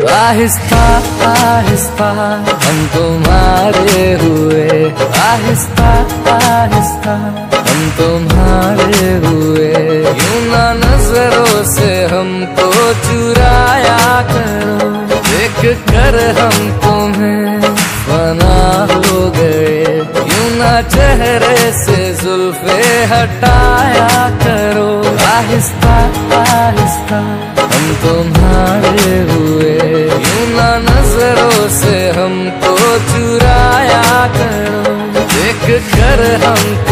आहिस्ता आहिस्ता हम तुम्हारे हुए, आहिस्ता आहिस्ता हम तुम्हारे हुए। यूं ना नजरों से हमको चुराया करो, देख कर हम तुम्हें फना हो गए। यूं ना चेहरे से जुल्फे हटाया करो, आहिस्ता आहिस्ता हम तुम्हारे हुए। यूं ना नजरों से हमको चुराया करो, देख कर हम